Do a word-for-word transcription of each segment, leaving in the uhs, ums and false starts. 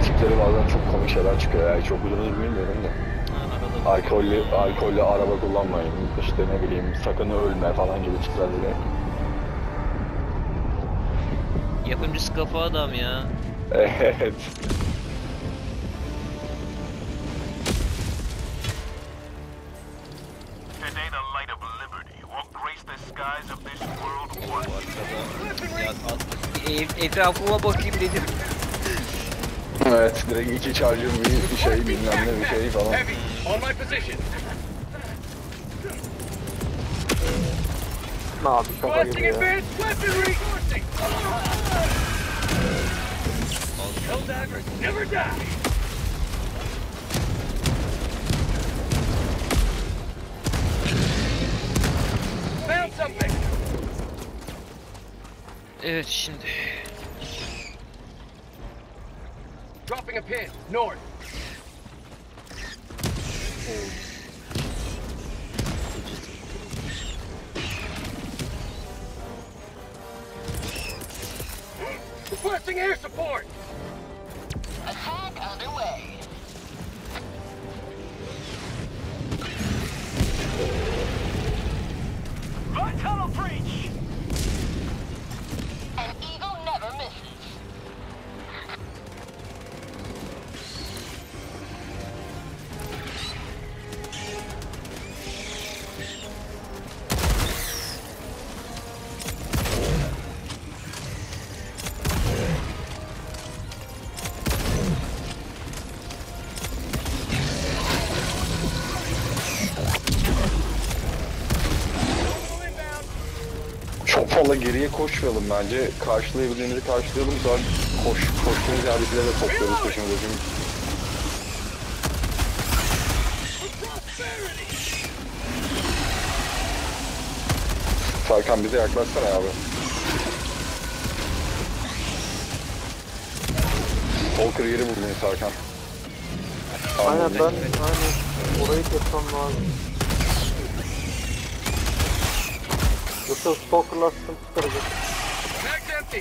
tipleri bazen çok komik şeyler çıkıyor. Yani çok uzun bilmiyorum da. Ha, Alkollü, alkollü araba kullanmayın. İşte ne bileyim sakın ölme falan gibi tipler oluyor. yapımcısı kafa adam ya. Evet. Today the light of liberty will grace the skies of this world once Arkada ya, at- e- etrafıma bakayım dedim. Evet, direkt iki charger bir şey bilmem ne bir şey falan. Heavy, on my position. Ne abi şaka Requesting gibi ya. advanced weaponry. Helldaggers never die. Found something. Evet şimdi. Dropping a pin, north. Requesting air support. Attack underway. Right tunnel breach. An eagle never misses. Çok fazla geriye koşmayalım bence. Karşılayabildiğimizi karşılayalım. Sonra koş, koştuğumuz yerdekileri de topluyoruz peşimize. Çünkü Serkan bize yaklaşsana abi. Walker yeri buldun Serkan. Aynen ben aynen orayı kesmem lazım. Yoksa stalkerlar sıkıntı çıkaracak. Mag's empty.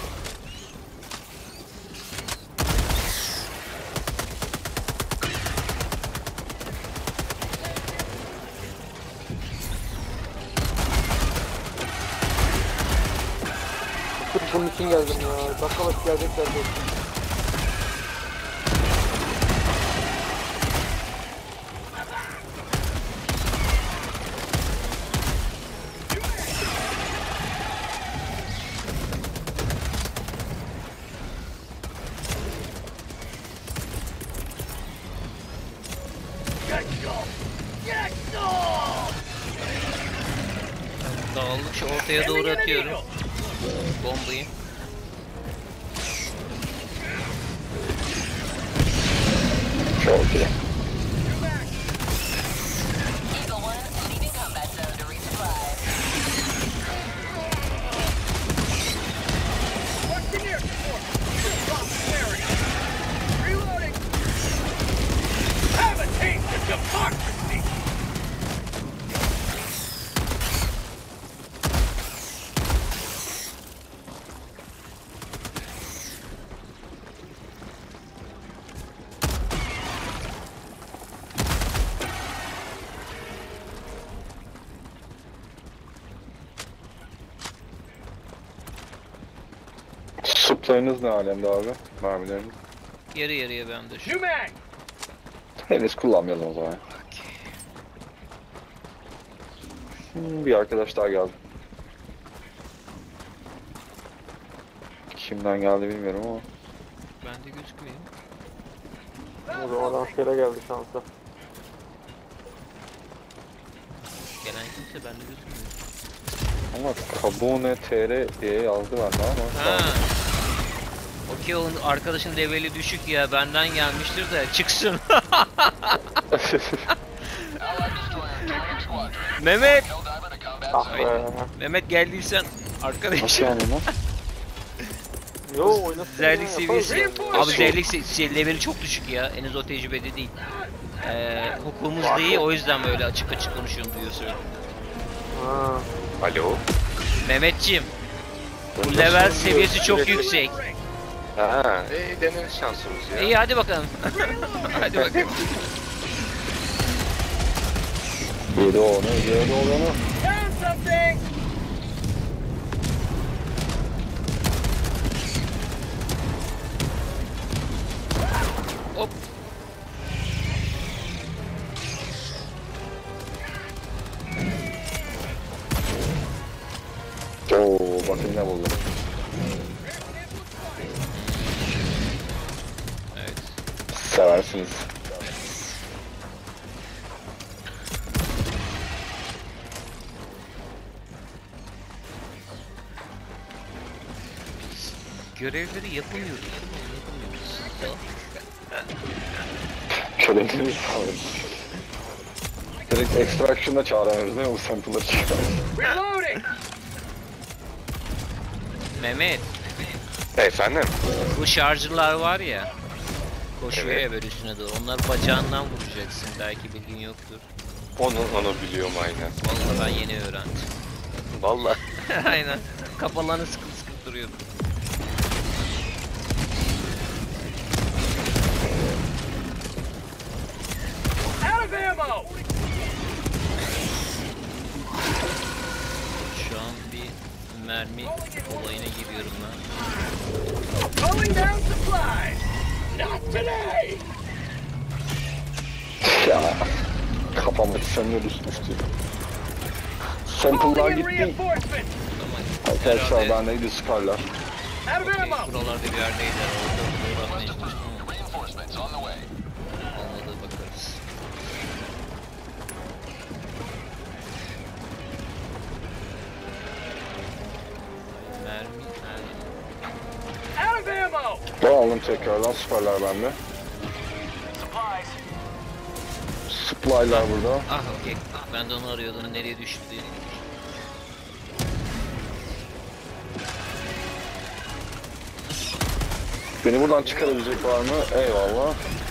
Sırf bunun için geldim ya. Dakika başı gelecekler de. Get go. Get go. Dağıldıkça ortaya doğru atıyorum bombayı. Çok iyi. Eagle one leaving combat zone to resupply. Requesting air support. Drop area. Reloading. Have a taste of democracy. Suplarınız ne alemde abi? Mermileriniz. Yarı yarıya bende şu. New mag. Henüz kullanmayalım o zaman. Hmm, bir arkadaş daha geldi. Kimden geldi bilmiyorum ama. Bende gözükmüyor. O zaman rastgele geldi şansa. Gelen kimse bende gözükmüyor. Ama Kabune T R diye yazdı bende ama. Ha. Okey, onun arkadaşın leveli düşük ya, benden gelmiştir de çıksın. Mehmet. Ah be. Mehmet geldiysen Nasıl arkadaşım. yani lan? Yo oynasın. Zerlik ya, seviyesi. yaparız. Abi zerlik se leveli çok düşük ya. Henüz o tecrübede değil. Ee, hukukumuz da iyi, o yüzden böyle açık açık konuşuyorum duyuyorsun. Ha. Alo. Mehmetciğim, bu Nasıl level oluyor? seviyesi çok Sürekli- yüksek. Ha, iyi deneriz şansımız ya. İyi hadi bakalım. Hadi bakalım. Yedi onu, yedi onu. Hop. Oo, bakın ne buldum. Evet. Seversiniz. Görevleri yapamıyoruz. Yapamıyoruz. Köleleri sağlarız. Direkt extraction'da çağıramıyoruz değil mi? Bu sample'ları çağıramıyoruz. Mehmet, Efendim? bu şarjırlar var ya. Koşuyor Evet. ya böyle üstüne doğru. Onları bacağından vuracaksın. Belki bilgin yoktur. Onu, onu biliyorum aynen. Vallahi ben yeni öğrendim. Vallahi. Aynen. Kafalarını sıkıp sıkıp duruyordu. Şu an bir mermi olayına giriyorum ben. Ya kafamdaki senler üst üste. Sample'lar gitti. Ama Arkadaşlar herhalde bendeydi Scar'lar. okey, buralarda bir yerdeydi. Orada uğramaya çalıştım ama olmadı bakarız. Mermi, mermi. Ben aldım tekrardan Scar'lar bende. Supplies. Supply'lar burada. Ah okey. Ben de onu arıyordum. Nereye düştü diye. Beni buradan çıkarabilecek var mı? Eyvallah.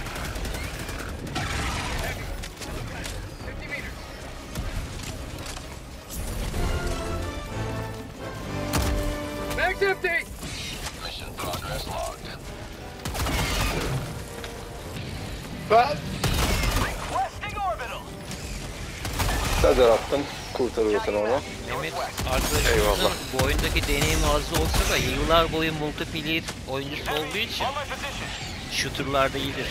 Requesting orbital. Lazer attım. Kurtarıyor seni ona. Mehmet arkadaşımızın bu oyundaki deneyimi az olsa da yıllar boyu multiplayer oyuncusu olduğu için On my position. shooter'larda iyidir.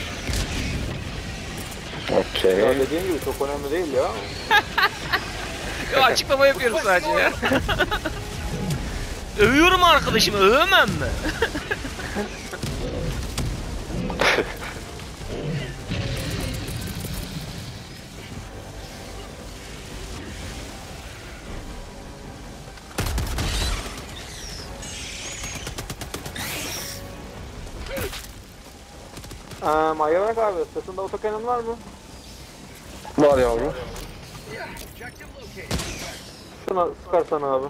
Okey. Ya dediğim gibi çok önemli değil ya. Ya açıklama yapıyorum sadece ya. Övüyorum arkadaşımı, övemem mi? Eee Ayvarak abi sırtında otokanın var mı? Var yavrum. Şuna sıkarsana abi.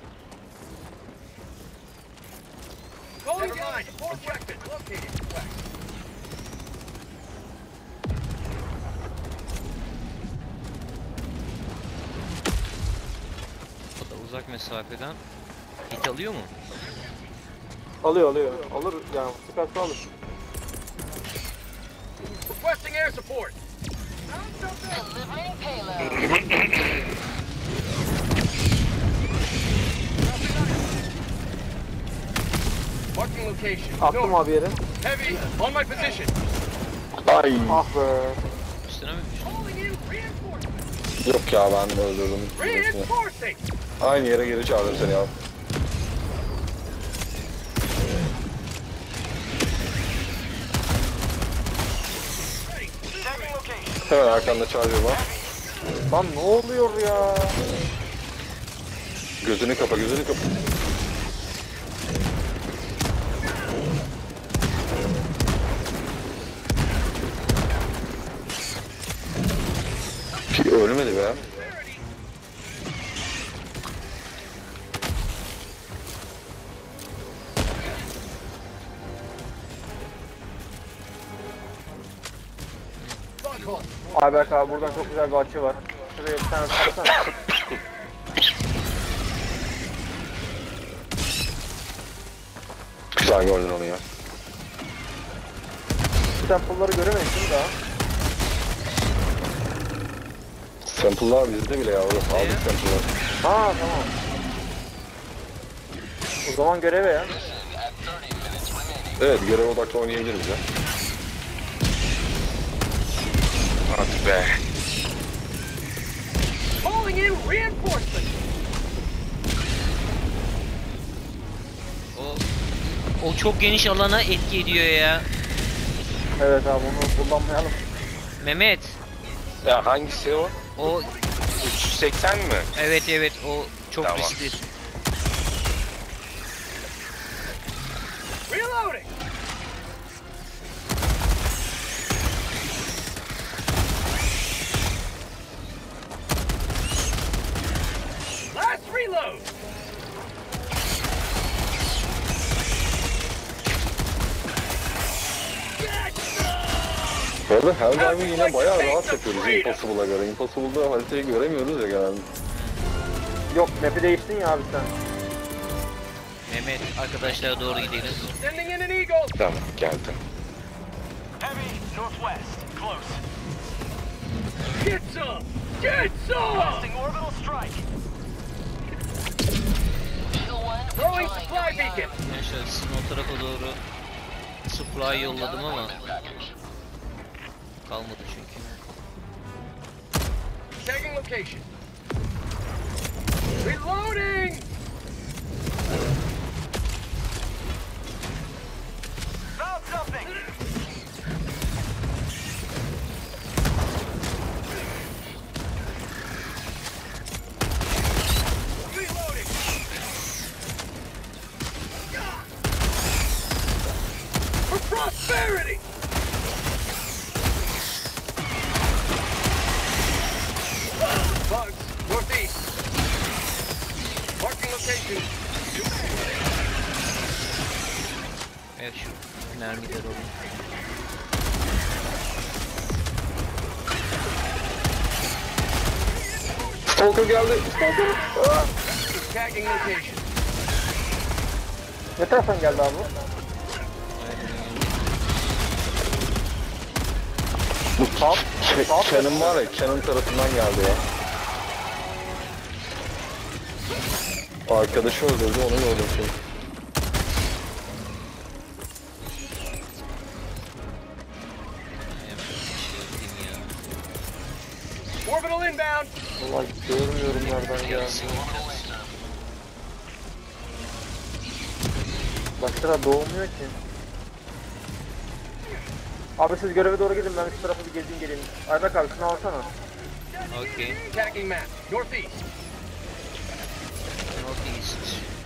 O da uzak mesafeden hit alıyor mu? Alıyor alıyor. Alır yani sıkarsa alır. Requesting air support. Delivering payload. Marking location. Attım abi yere. Heavy. On my position. Ay. Ah be. Üstüne mi düştü? Calling in reinforcements. Yok ya ben öldürdüm. Reinforcing. Aynı yere geri çağırdım seni ya. Checking location. Hemen arkanda çağırıyor var. Lan ne oluyor ya? Gözünü kapa, gözünü kapa. Ki ölmedi be. Ayberk abi buradan çok güzel bir açı var. Şuraya bir tane sıksana. Güzel gördün onu ya. sample'ları görememişsin daha. Sample'lar bizde bile ya. Aldık sample'lar. Ha tamam. O zaman göreve ya. Evet, görev odaklı oynayabiliriz ya. Hadi be. Calling in reinforcements. O o çok geniş alana etki ediyor ya. Evet abi onu kullanmayalım. Mehmet. Ya hangisi o? O üç yüz seksen mi? evet evet o çok Tamam. riskli. Reloading. Last reload. Bu arada Helldive'ı yine bayağı rahat yapıyoruz Impossible'a göre. Impossible'da haritayı göremiyoruz ya genelde. Yok map'i değiştin ya abi sen. Mehmet arkadaşlara doğru gidelim. Sending in an eagle. Tamam geldim. Heavy northwest. Close. Get some. Get some. Casting orbital strike. Eagle one, Throwing deploying supply going beacon. Gençler sizin o tarafa doğru supply yolladım ama kalmadı çünkü. Tagging location. Reloading. Found something. Reloading. For prosperity. Bugs, northeast. Marking location. Evet şu mermileri alayım. Stalker geldi. Stalker. Aa! Tagging location. Ne taraftan geldi abi bu? Bu top. Canon var ya, Canon tarafından geldi ya. Arkadaşı öldürdü, onu gördüm şimdi. Hemen bir şey yapayım ya. Orbital inbound. Vallahi görmüyorum nereden geldi. Başka doğmuyor ki. Abi siz göreve doğru gidin, ben şu tarafa bir gezeyim geleyim. Ayberk abi şunu alsana. Okey. Tagging map. Northeast. Northeast.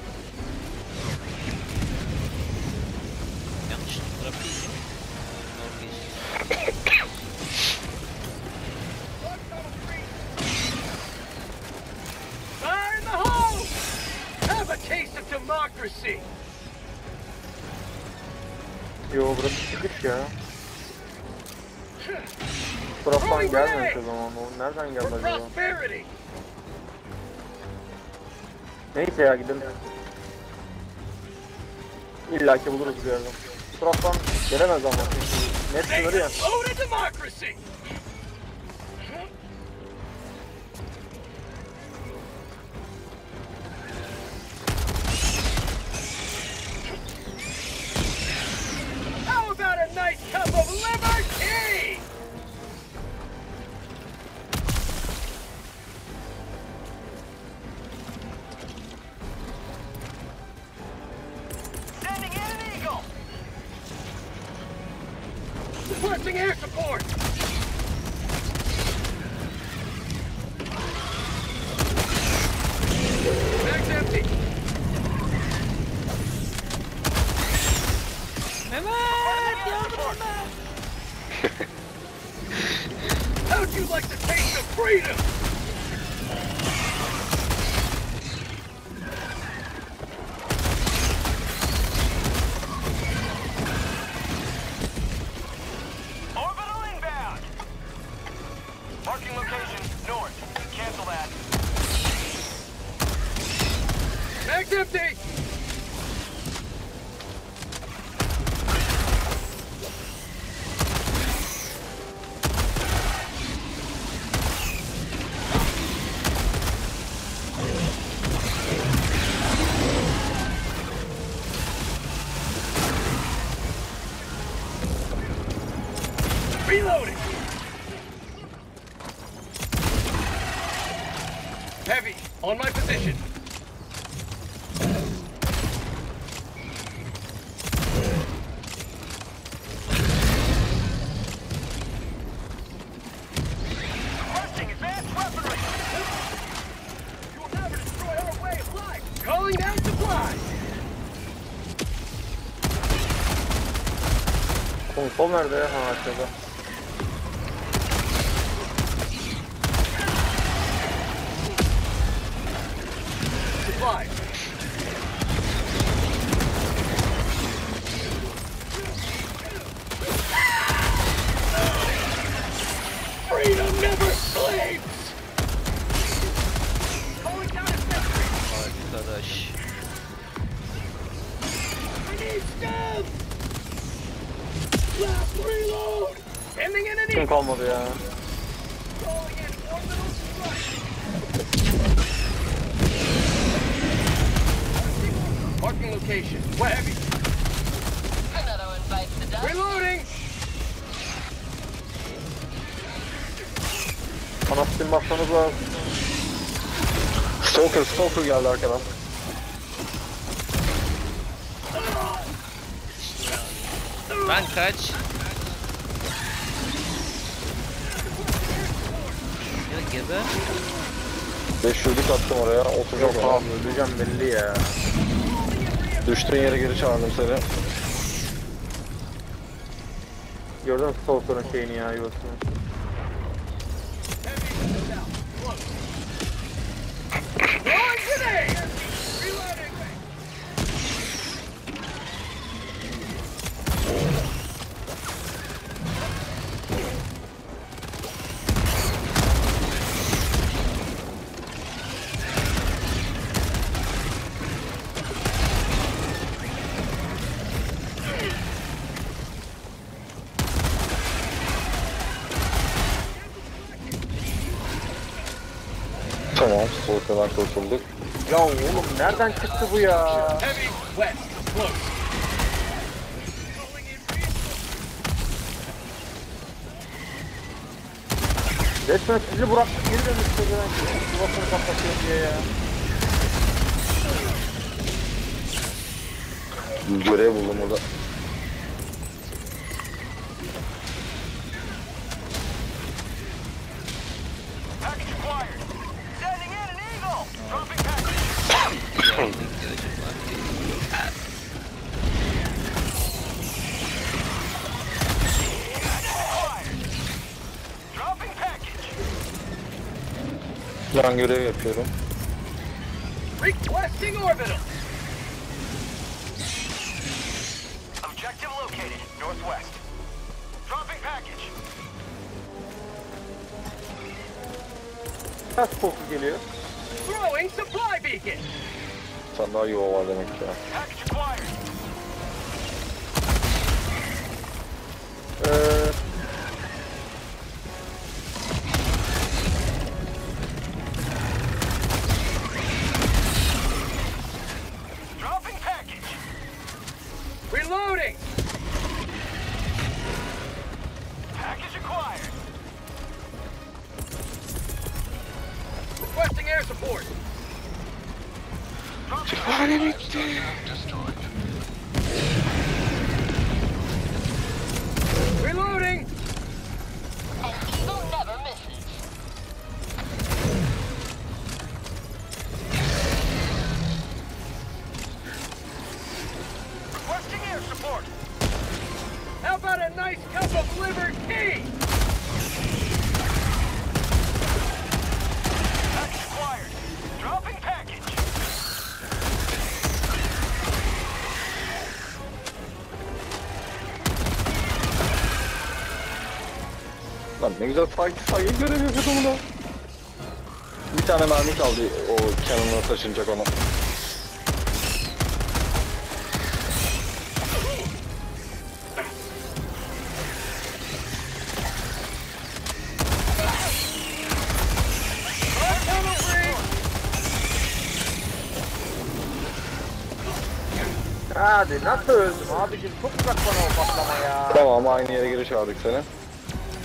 Yanlış taraf değil. Northeast. Fire in the hole. Have a taste of democracy. Yo burası çıkış ya. Bu taraftan gelmemiş o zaman. O nereden geldi For acaba? prosperity. Neyse ya gidelim. İlla ki buluruz bir yerden. Bu taraftan gelemez ama. Net sınırı ya. Ode to democracy. How about a nice cup of liberty? Sending in an eagle. Requesting air support. Mag's empty. Mehmet yardım How'd you like the taste of freedom? Orbital inbound. Marking location north. Cancel that. Mag's empty. Reloading. Heavy, on my position. Requesting advanced weaponry. You will never destroy our way of life. Calling down supplies. Konsol nerede ya? Ha aşağıda. Supplies. Freedom never sleeps. Calling down a sentry. Arkadaş. I need stab. Last reload. Ending in an Kim eagle. kalmadı ya? Calling in orbital strike. Marking location. What heavy? Another one bites the dust. Reloading. Anasını basmanız lazım. Stalker, Stalker geldi arkadan. Ben kaç. Ya geber. beş yüzlük attım oraya, oturacak Yok ona. abi öleceğim belli ya. Düştüğün yere geri çağırdım seni. Gördün mü Stalker'ın şeyini ya yuvasını. Throwing grenade. Reloading. Tamam, Stalker'dan kurtulduk. Ya oğlum nereden çıktı bu ya? Heavy west. Close. Resmen sizi bıraktık geri dönmüştü ben. Yuvasını kapatıyorum diye ya. Görev buldum burada. Package acquired. Sending in an eagle. Dropping package. Yardım ihtiyacım var. Acquired. Dropping package. Yan görev yapıyorum. Requesting orbital. Objective located. Northwest. Dropping package. Kaç Stalker geliyor? Throwing supply beacon. Sen daha yuva var demek ki ya. Package acquired. Eee... Dropping package. Reloading. Package acquired. Requesting air support. Reloading. An eagle never misses. Requesting air support. How about a nice cup of liver tea? Package acquired. Dropping package. Lan ne güzel fight fight görev yapıyordum buna. Bir tane mermi kaldı o canon'a taşınacak ona. Hadi nasıl öldüm abicim çok uzak bana o patlama ya. Tamam aynı yere geri çağırdık seni.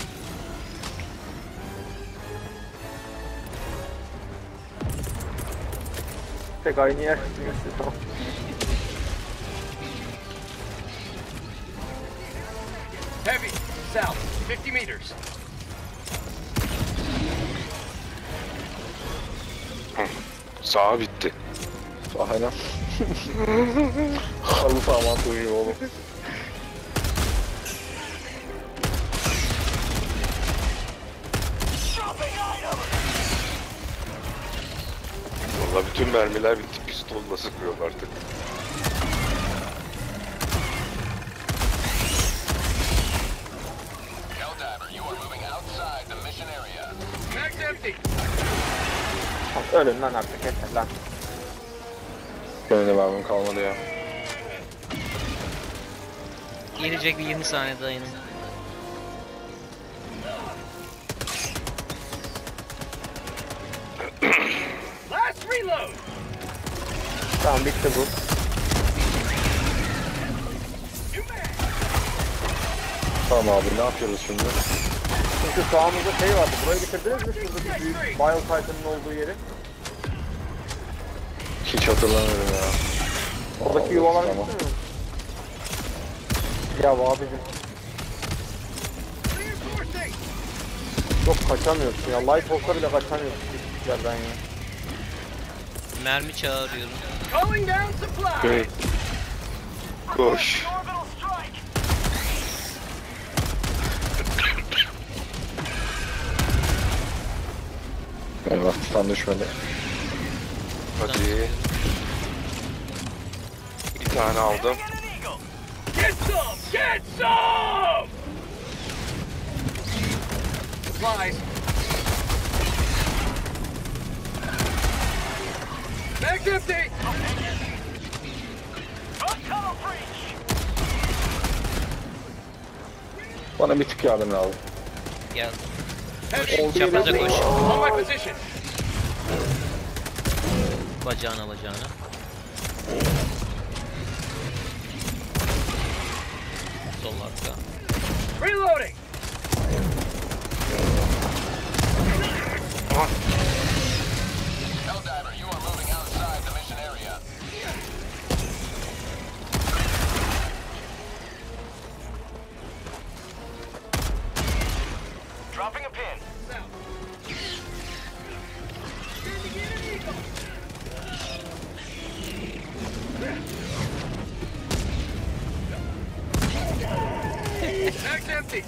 tek aynı yer. Heavy, south, fifty meters. Sağa bitti. Aynen. Halı saha mantığı gibi oğlum. Valla bütün mermiler bitti. Pistolla sıkıyor artık. Helldiver, you are moving outside the mission area. Mag's empty. Ölün lan artık yeter lan. Benim de mermim kalmadı ya. Gelecek bir yirmi saniye dayanın. Last reload. Tamam bitti bu. Tamam abi ne yapıyoruz şimdi? Çünkü sağımızda şey vardı. Burayı bitirdiniz mi? Şuradaki büyük Bio Titan'ın olduğu yeri. Hiç hatırlamıyorum ya. Oradaki yuvalar Tamam. bitti mi? Ya abicim. Reinforcing. Çok kaçamıyorsun ya. Light olsa bile kaçamıyorsun bizlerden ya. Mermi çağırıyorum. Calling down supply. Evet. Koş. Orbital strike. Eyvah tam düşmedi. Hadi. Bir tane aldım. Get an eagle. Get some. Get some. Supplies. Mag's empty. Tunnel breach. Bana bir tık yardım lazım. Gel. Heavy. Çapraza koş. On my position. Bacağına bacağına. Sol arka. Reloading. Helldiver, you are moving outside the mission area. Dropping a pin. Mag's empty.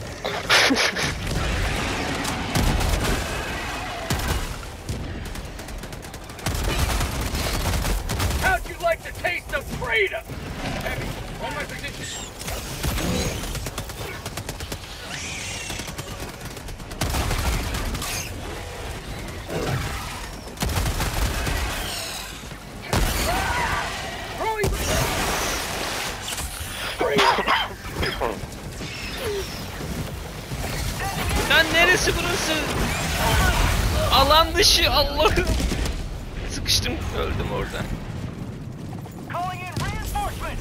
How'd you like the taste of freedom? Heavy, on my position. Throwing. Lan neresi burası? Alan dışı Allah'ım. Sıkıştım öldüm orada. Calling in reinforcements.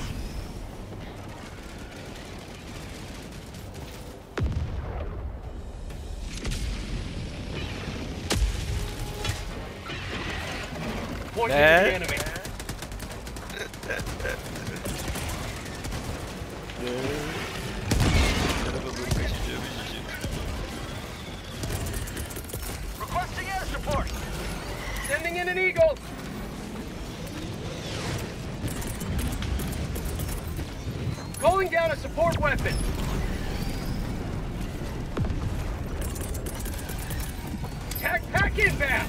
Pointing to the Eh? enemy. Requesting air support. Sending in an eagle. Calling down a support weapon. Tac pack inbound.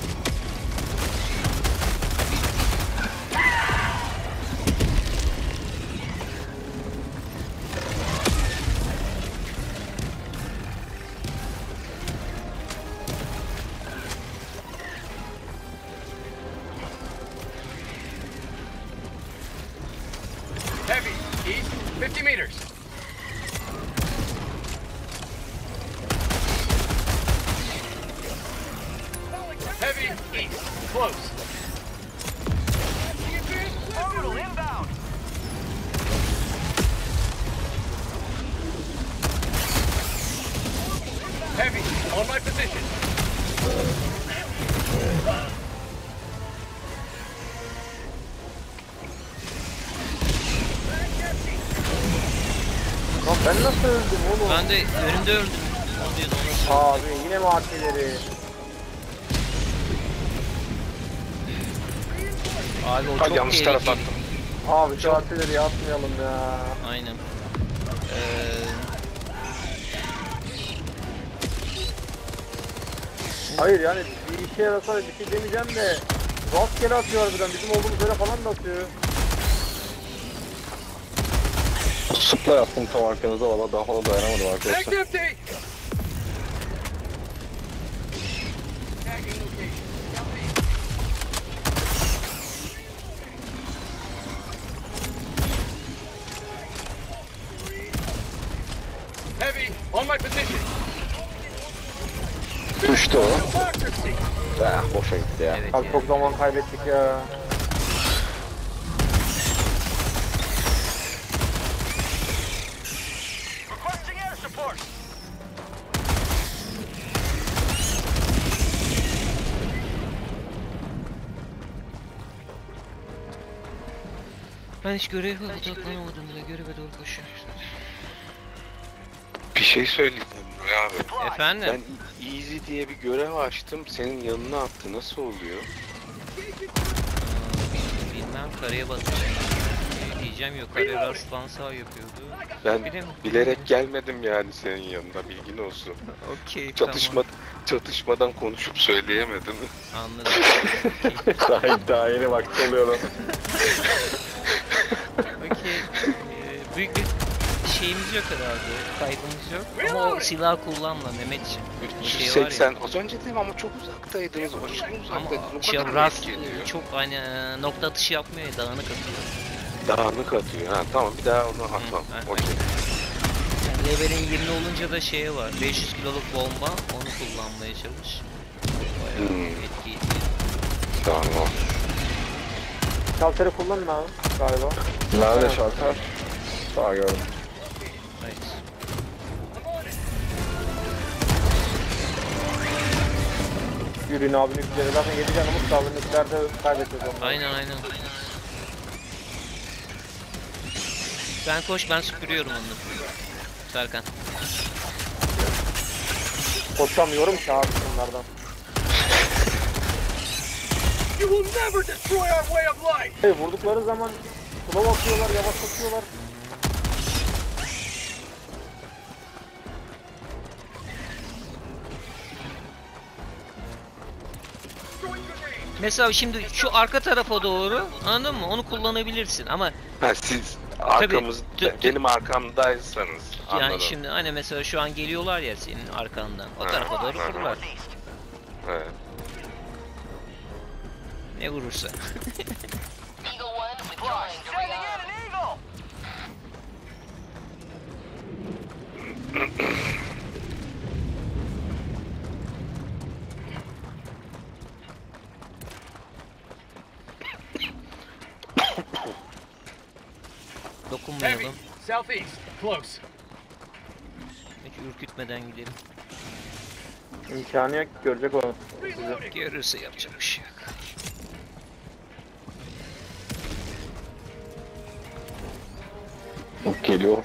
Heavy, east, fifty meters. Heavy, east, close. Orbital inbound. Heavy, on my position. Ben nasıl öldüm oğlum? Ben de önümde öldüm. Oluyordu, ona Abi yine mi artileri? Abi o Ha, çok yanlış tarafa tehlikeli. attım. Abi şu artileri atmayalım ya. Aynen. Ee, Hayır yani bir işe yarasa bir şey demeyeceğim de rastgele atıyor harbiden. Bizim olduğumuz yere falan da atıyor. Sıpla yaptım tam arkanıza, valla daha fazla dayanamadım Bag's arkadaşlar. empty! Tagging location. Southeast. Heavy, on my position. Düştü o. Democracy! Ah, boşa gitti ya. evet Abi ya. çok zaman kaybettik ya. Requesting air support! Ben hiç göreve odaklanamadım bile, göreve doğru koşuyorum. Bir şey söyleyeceğim Nuri abi. Efendim? Ben Easy diye bir görev açtım. Senin yanına attı. Nasıl oluyor? Aa, bilmem, kareye basacağım. Ee, diyeceğim yok, kare rastlan sağ yapıyordu. Ben Bilemiyorum. bilerek gelmedim yani senin yanına. Bilgin olsun. Okey, Çatışma, çatışmadan konuşup söyleyemedim. tamam. Anladım. daha, daha yeni vakti oluyor. Okey. Ee, büyük bir şeyimiz yok herhalde, kaybımız yok. Ama o silah kullanma Mehmetciğim. O üç yüz şey var ya. seksen. Az önce dedim ama çok uzaktaydınız. Aşırı Ama uzaktaydınız. O şey, kadar rast net geliyor. çok hani e, nokta atışı yapmıyor ya, dağınık atıyor. Dağınık atıyor. Ha, tamam bir daha onu atmam. Hı, Okey. Yani levelin yirmi olunca da şeye var, beş yüz kiloluk bomba, onu kullanmaya çalış. Bayağı Hmm. etkili. Tamam. Şalteri kullanın abi galiba. Nerede şalter? Daha gördüm. Evet. Yürüyün abi nükleeri. Zaten yedi canımız kaldı. Nüklerde kaybedeceğiz onları. Aynen aynen. Ben koş, ben süpürüyorum onu. Serkan. Koşamıyorum ki abi bunlardan. You will never destroy our way of life! Hey, vurdukları zaman slow atıyorlar, yavaşlatıyorlar. Throwing grenade! Mesela şimdi şu arka tarafa doğru, anladın mı? Onu kullanabilirsin ama Ha siz arkamız, tü- tü- benim arkamdaysanız yani anladım. şimdi hani mesela şu an geliyorlar ya senin arkandan. O Ha, tarafa doğru ha, vururlar. Evet. Ne vurursa. Eagle one withdrawing to Sending rearm. in an eagle! Dokunmayalım. Heavy, southeast, close. Hiç ürkütmeden gidelim. İmkanı yok, görecek onu. Reloading! Görürse yapacak bir şey yok. Geliyor.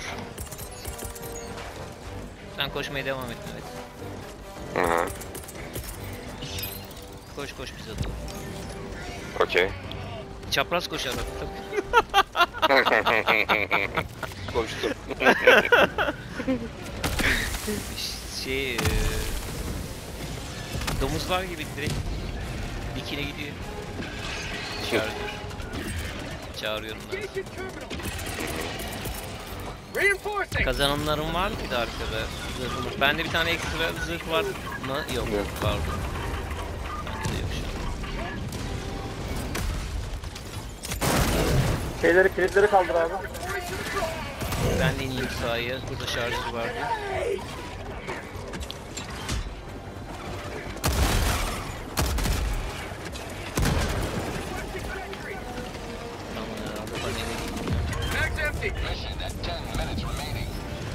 Sen koşmaya devam et Mehmet. Hı hı. Koş koş bize doğru. Okey. Çapraz koşar bak. Koştum. şey... E, domuzlar gibi direkt dikine gidiyor. Çağırıyor. Çağırıyorum ben. Engaging terminal! Reinforcing! Kazananlarım var mı bir de arkada? Zırhlı. Bende bir tane ekstra zırh var mı? Yok. Yok. Pardon. Bende de yok şu an. Şeyleri, kilitleri kaldır abi. Ben de ineyim sahaya. Burada şarjı vardı. Tamam herhalde panele gideyim. Bag's empty! Mission at ten minutes remaining.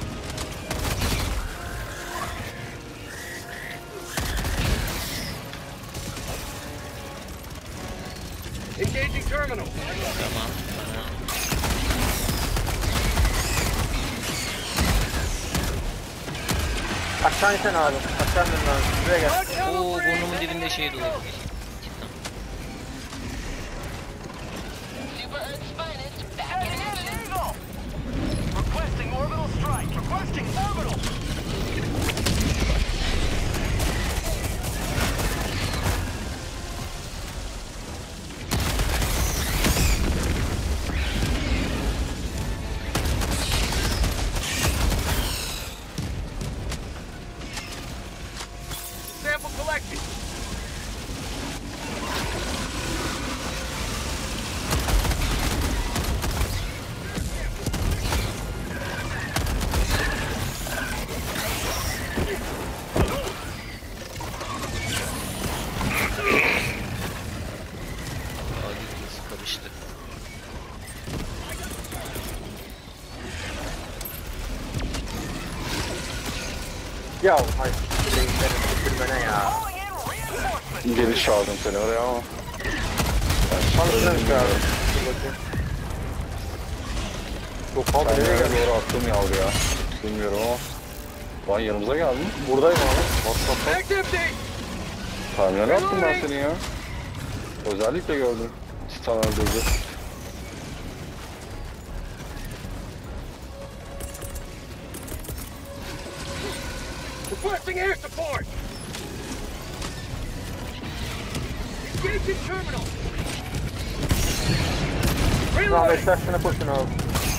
Engaging terminal! Tamam. Tamam. Aşağı insen abi. Aşağı inmen lazım. Buraya gel. Oo burnumun dibinde şey dolu. Super Earth's finest back in Heading in action. an eagle! Requesting orbital strike! Requesting orbital! Sample collected! Ağzı karıştı. Ya hayır. Beyinlerim bitirmene ya. Calling in reinforcements! Geri çağırdım seni oraya ama. Tanrı'dan abi. Dur bakayım. Yok abi Ben nereye nereye geldi? doğru attım yavru ya. Bilmiyorum ama. Lan yanımıza geldin. Buradayım abi. Bak bak bak. Activity! Tahminler attım ben seni ya. Özellikle gördüm. Titan öldürdü. Requesting air support! Engaging terminal! Tamam Reloading! etrafına koşun abi.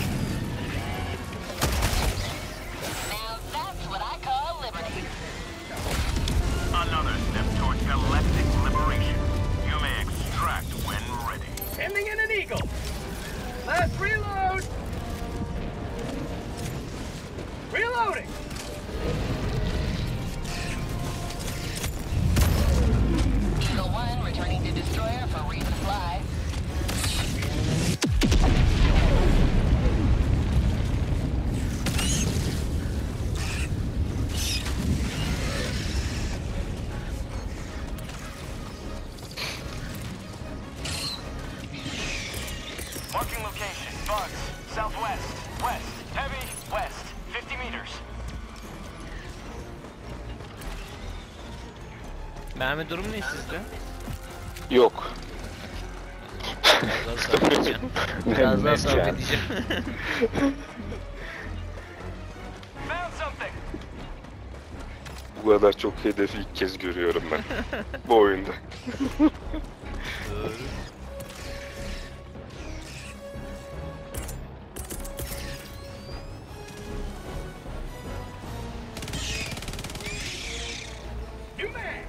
Now that's what I call liberty. Another step towards galactic liberation. You may extract when ready. Sending in an eagle! Last reload! Reloading! Eagle one returning to destroyer for resupply. Marking location. Bugs. Southwest. West. Heavy. West. fifty meters. Mermi durum ne sizde? Yok. Biraz daha sabredeceğim. Biraz daha Net yani. sabredeceğim. Found something! Bu kadar çok hedefi ilk kez görüyorum ben. Bu oyunda. New man!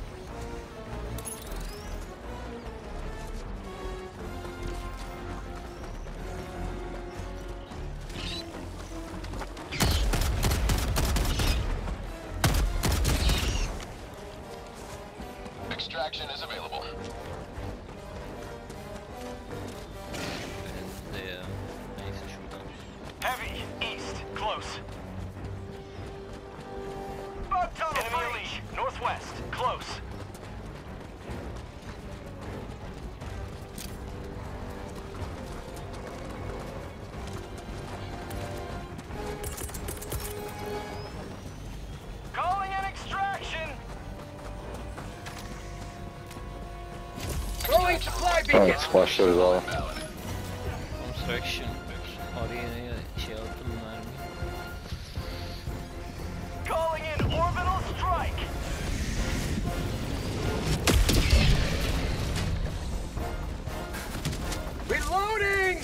Extraction is available. Önümüzde ya. Neyse şuradan. Heavy. East. Close. Bug tunnel Enemy breach. Northwest. Close. Calling in extraction! Throwing supply beacon! Evet başlarız abi. Construction. Oraya şey aldım mermi. Calling in orbital strike! Reloading!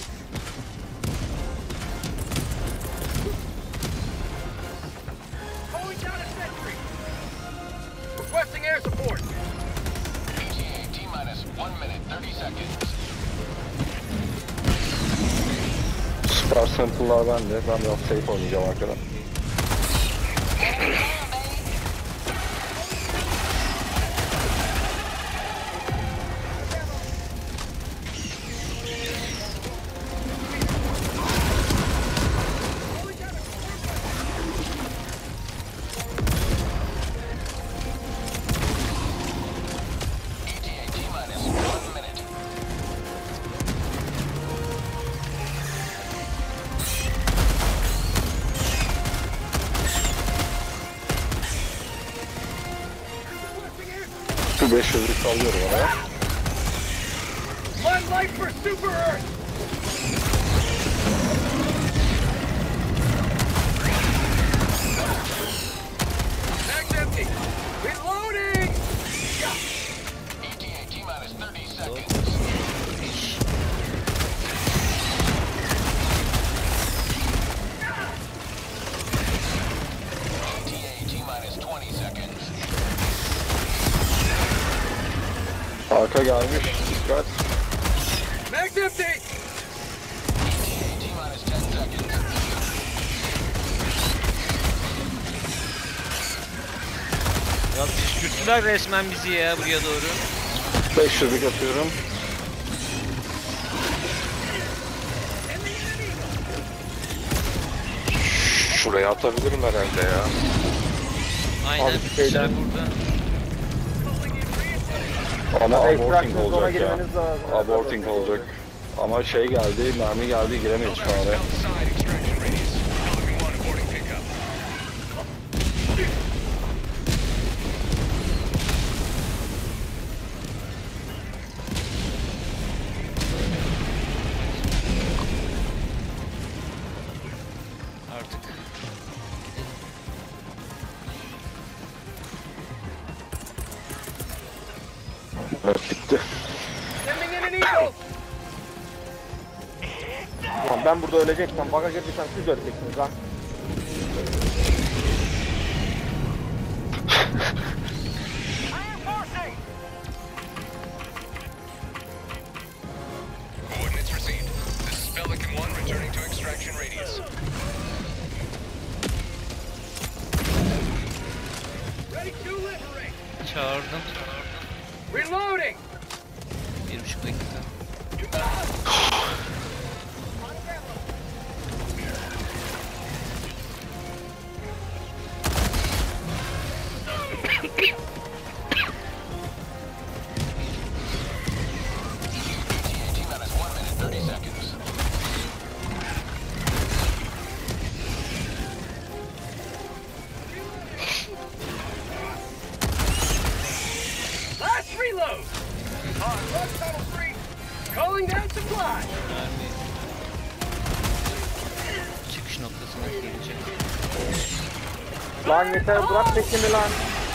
Calling down a sentry! Requesting air support! E T A T minus one minute, thirty seconds. Süper sample'lar bende. Ben biraz safe oynayacağım arkadan. E T A T minus one minute. beş yüzlük sallıyorum ona. One life for Super Earth! Mag's empty! Reloading! E T A T-minus thirty seconds. E T A T-minus twenty seconds. Arka gelmiş. Dikkat. Mag's empty! E T A T-minus ten seconds. Ya püskürttüler resmen bizi ya buraya doğru. beş yüzlük atıyorum. Şuraya atabilirim herhalde ya. Aynen. Abi şeyden- Sıra burada. Ama aborting Extraction zone'a olacak ya. girmeniz lazım. Aborting olacak. Ama şey geldi, mermi geldi, giremeyiz şu an. Outside extraction radius. Pelican one aborting pickup. Artık. Evet, bitti. Sending in an eagle! Ulan ben burada öleceksem, baka girdiysem siz öleceksiniz lan. Reinforcing! Coordinates received. This is Pelican one returning to extraction radius. Ready to liberate! Çağırdım. Reloading! Bir buçuk dakika. T-minus one minute, thirty seconds. Last reload! On run tunnel three! Calling down supply! Mermi. Çıkış noktasına gelecek. Lan yeter, bırak peşimi lan.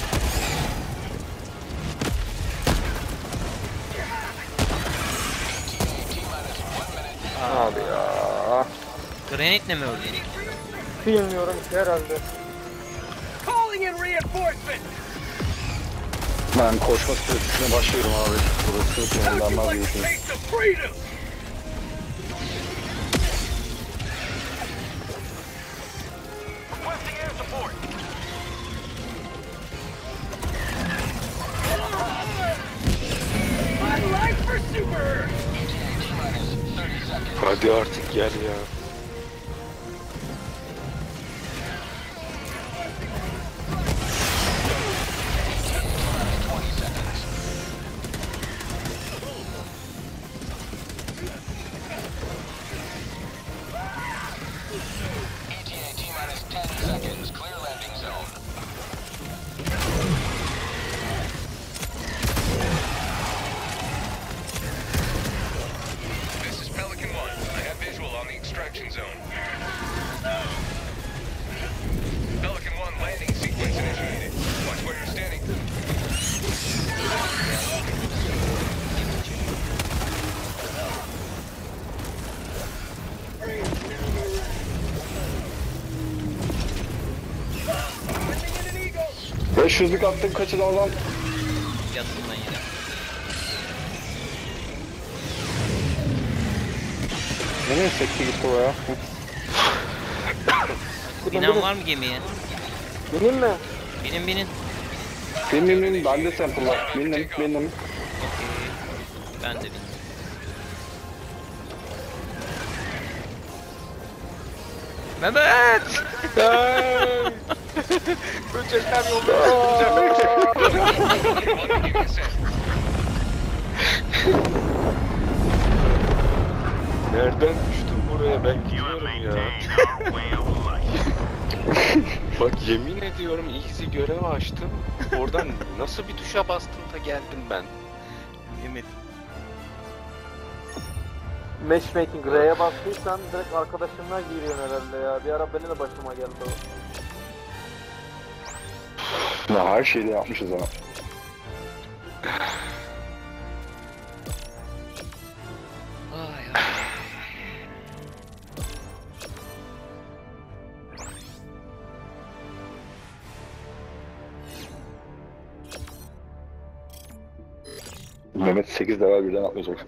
Abi ya. Granit'le mi öldün? Bilmiyorum ki herhalde. Calling in reinforcement! Ben koşma süresine başlıyorum abi. Burası How'd sonundan you like a vazgeçtim. taste of freedom? Requesting air support! My life for Super Earth! Hadi artık gel ya. E T A T-minus ten seconds. Clear landing zone. This is Pelican one. I have visual on the extraction zone. Pelican one landing sequence initiated. Watch where you're standing. Sending in an eagle! beş yüzlük attım, kaçın oradan. Yattım ben yine. Nereye sekti gitti o ya? Binen var mı gemiye? Bineyim mi? Binin binin. Bin bin bin, bende sample var. Bindim, bindim. Okey. Ben de bindim. Mehmet! Böcekler yolda. Nereden düştüm buraya ben gidiyorum ya. Bak yemin ediyorum easy görev açtım. Oradan nasıl bir tuşa bastım da geldim ben. Mehmet. Matchmaking R'ye bastıysan direkt arkadaşınla giriyorsun herhalde ya. Bir ara benim de başıma geldi o. Ya her şeyi de yapmışız ama. Ay ay. Mehmet sekiz level birden atlayacak.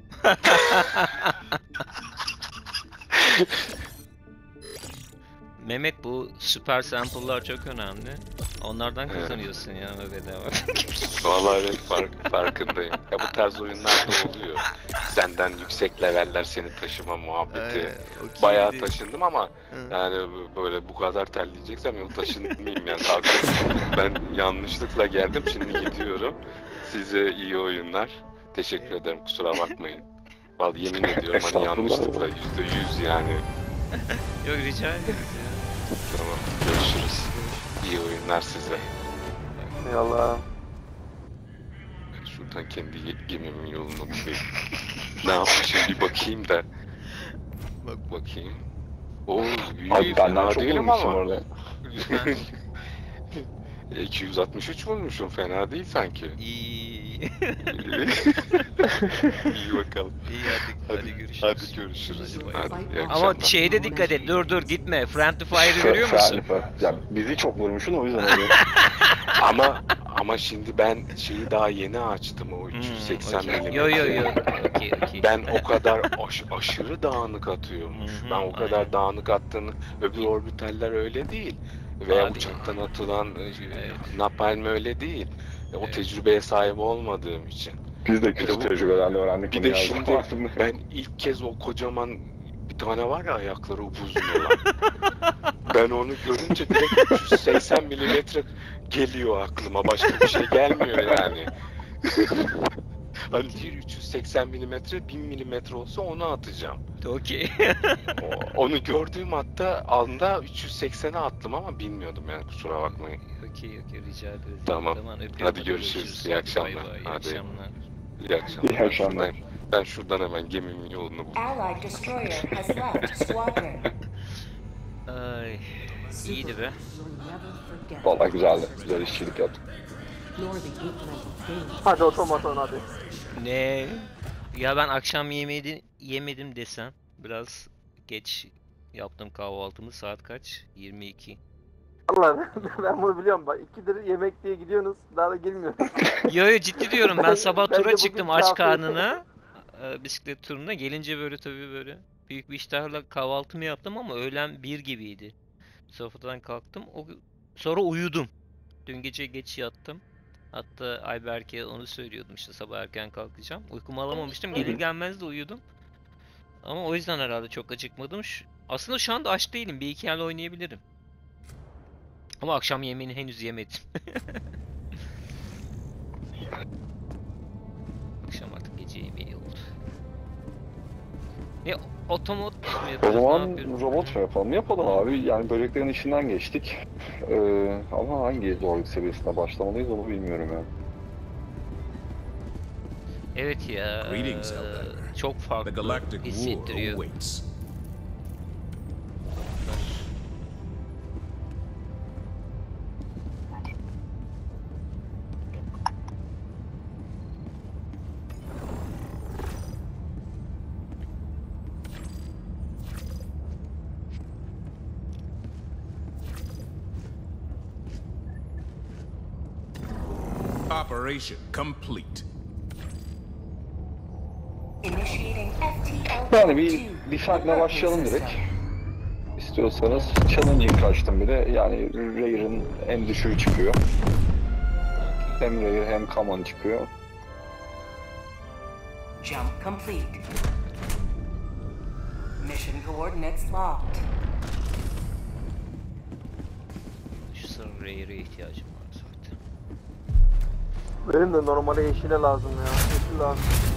Mehmet, bu süper sample'lar çok önemli. Onlardan kazanıyorsun ya bedava. Vallahi evet fark, farkındayım. Ya bu tarz oyunlarda oluyor. Senden yüksek leveller seni taşıma muhabbeti. Ee, okey Bayağı değil. taşındım ama Hı. yani böyle bu kadar terleyeceksem yol taşınmayayım yani. Kalkıp ben yanlışlıkla geldim, şimdi gidiyorum. Size iyi oyunlar. Teşekkür ederim, kusura bakmayın. Vallahi yemin ediyorum hani Estağfurullah. yanlışlıkla yüzde yüz yani. Yok, rica ederim. Tamam, görüşürüz. İyi oyunlar size. Eyvallah. Şuradan kendi gemimin yolunu bulayım. Ne yapmışım bir bakayım da. Bak bakayım. Oo, iyi, Abi benden fena çok değilim vurmuşsun ama. orada. Lütfen. iki yüz altmış üç vurmuşum, fena değil sanki. İyi. İyi bakalım. İyi, hadi, hadi görüşürüz. Hadi görüşürüz. Hadi bay bay. Hadi, iyi Ama akşamlar. şeyde dikkat et, dur dur gitme. Friendly Fire'ı görüyor musun? Ya bizi çok vurmuşsun o yüzden oluyor. Ama ama şimdi ben şeyi daha yeni açtım, o üç yüz seksen Hmm, okey. milimetre. Yo yo yo. Okey okey. Ben o kadar aş- aşırı dağınık atıyormuş. Hı hı, Ben o kadar aynen. dağınık attığını, öbür orbitaller öyle değil. Veya Abi. uçaktan atılan e, Evet. napalm öyle değil. E, O Evet. tecrübeye sahip olmadığım için. Biz de Bir de kötü bu- tecrübelerle öğrendik Bir bunu de ya. şimdi ben ilk kez o kocaman bir tane var ya ayakları upuzun olan. Ben onu görünce direkt üç yüz seksen milimetre geliyor aklıma. Başka bir şey gelmiyor yani. Hani bir üç yüz seksen milimetre, bin milimetre olsa onu atacağım. Okey. O- Onu gördüğüm hatta anda üç yüz seksene attım ama bilmiyordum yani, kusura bakmayın. Okey okey, rica ederiz. Tamam. öpüyorum, Hadi görüşürüz. İyi akşamlar. Bay bay, iyi Hadi. akşamlar. İyi akşamlar. İyi akşamlar. Ben, ben şuradan hemen gemimin yolunu bulayım. Allied destroyer has left squadron. Ay, iyiydi be. Vallahi güzeldi. Güzel işçilik yaptık. Hadi otomaton hadi. Ne? Ya ben akşam yemeği yemedim desem. Biraz geç yaptım kahvaltımı. Saat kaç? yirmi iki. Allah ben bunu biliyorum bak. İkidir yemek diye gidiyorsunuz. Daha da girmiyorsunuz. Yo yo, ciddi diyorum, ben sabah Bence tura bugün çıktım aç kafi. karnına. e, bisiklet turuna. Gelince böyle tabii böyle büyük bir iştahla kahvaltımı yaptım ama öğlen bir gibiydi. Sofradan kalktım. O, sonra uyudum. Dün gece geç yattım. Hatta Ayberk'e onu söylüyordum, işte sabah erken kalkacağım. Uykumu alamamıştım. Gelir gelmez de uyudum. Ama o yüzden herhalde çok acıkmadım. Şu- aslında şu anda aç değilim. Bir iki el oynayabilirim. Ama akşam yemeğini henüz yemedim. Akşam artık gece yemeği oldu. Ne otomot mu O yapıyoruz? Ne zaman yapıyoruz? robot mu yapalım? Yapalım abi. Yani böceklerin içinden geçtik. Ee, ama hangi zorluk seviyesine başlamalıyız onu bilmiyorum yani. Evet ya. Greetings, eee, Hellbender. çok The farklı galactic war hissettiriyor. awaits. Operation complete. Initiating F T L Yani bir defentle başlayalım direkt. İstiyorsanız challenging kaçtım bir de. Yani Rare'ın en düşüğü çıkıyor. Hem Rare hem Common çıkıyor. Jump complete. Mission coordinates locked. Şu sıra Rare'e ihtiyacım var zaten. Benim de normale yeşile lazım ya. Yeşil lazım.